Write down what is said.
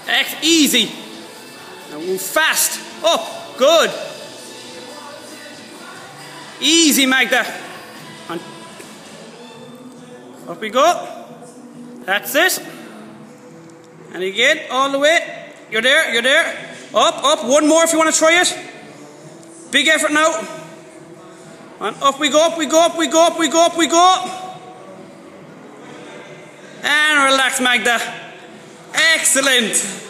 Easy. Now move fast. Up. Good. Easy, Magda. On. Up we go. That's it. And again, all the way. You're there, you're there. Up. One more if you want to try it. Big effort now. And up we go, up we go. And relax, Magda. Excellent.